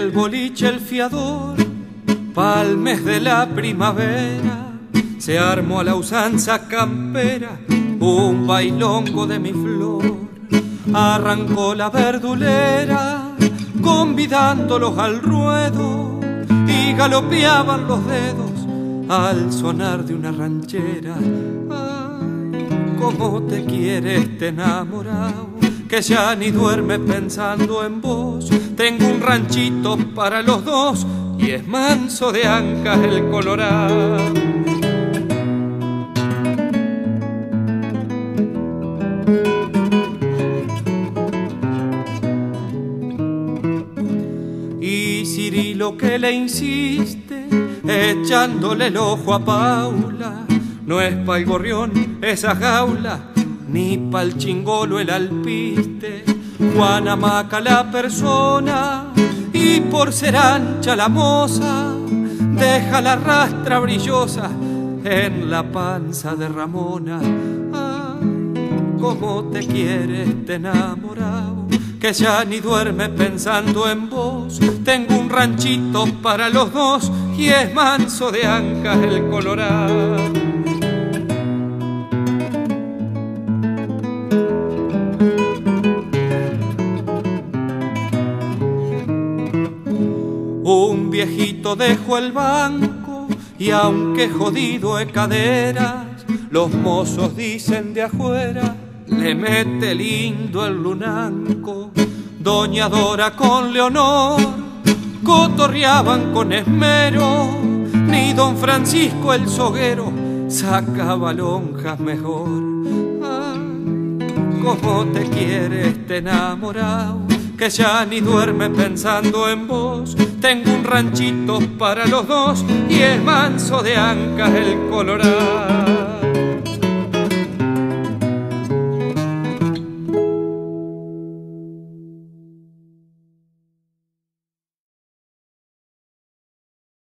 el boliche El Fiador, pa'l mes de la primavera, se armó a la usanza campera un bailongo de mi flor. Arrancó la verdulera, convidándolos al ruedo, y galopeaban los dedos al sonar de una ranchera. Ay, cómo te quiere este enamorado, que ya ni duerme pensando en vos. Tengo un ranchito para los dos y es manso de ancas el colorado. Y Cirilo que le insiste, echándole el ojo a Paula, no es pa'l gorrión esa jaula, ni pa'l chingolo el alpiste. Juana Maca la persona, y por ser ancha la moza, deja la rastra brillosa en la panza de Ramona. Ay, cómo te quiere este enamorado, que ya ni duerme pensando en vos. Tengo un ranchito para los dos y es manso de ancas el colorado. Un viejito dejó el banco y aunque jodido de caderas, los mozos dicen de afuera, le mete lindo el lunanco. Doña Dora con Leonor cotorreaban con esmero, ni don Francisco el soguero sacaba lonjas mejor. Ay, cómo te quiere este enamorado, que ya ni duerme pensando en vos. Tengo un ranchito para los dos y es manso de ancas el colorado.